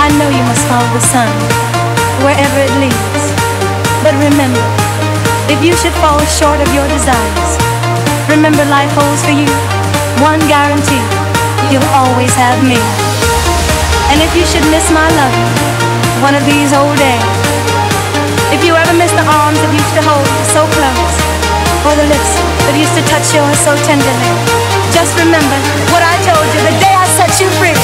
I know you must follow the sun, wherever it leads. But remember, if you should fall short of your desires, remember life holds for you one guarantee: you'll always have me. And if you should miss my love one of these old days, if you ever miss the arms that used to hold you so close, or the lips that used to touch yours so tenderly, just remember what I told you the day I set you free.